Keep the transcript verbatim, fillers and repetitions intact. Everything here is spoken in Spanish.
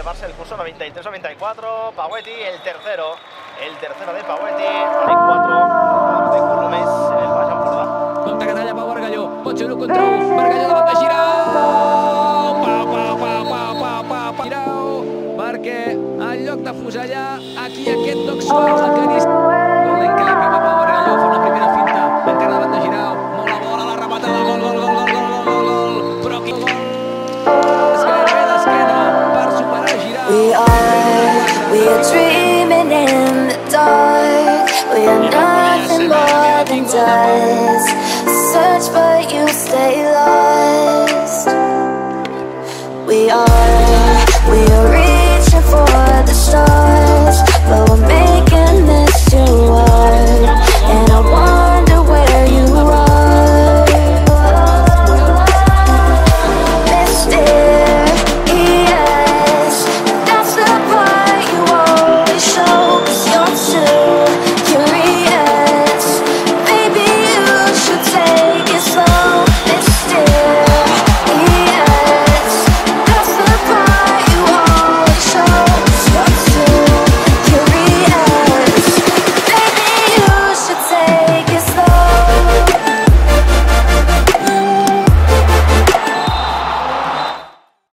llevarse el curso noventa y tres noventa y cuatro. Paueti, el tercero. El tercero de Paueti. cuatro de Queremos en el Baix Empordà. Compte canalla, Pau Bargalló. Pot ser un contra un. Bargalló davant de Girau. Pau, pau, pau, pau, pau, pau, pau. Girau, perquè en lloc de fusellar, aquí aquest toc suau és el que dius. Gol d'encampi, Pau Bargalló fa una primera finta. Encara davant de Girau. Molt la bola, la rematada, gol, gol, gol, gol, gol, gol, gol. Però aquí gol. És gairebé d'esquena per superar Girau. We are, we are dreaming in the dark. We are nothing more than dust. Search but you stay lost. We are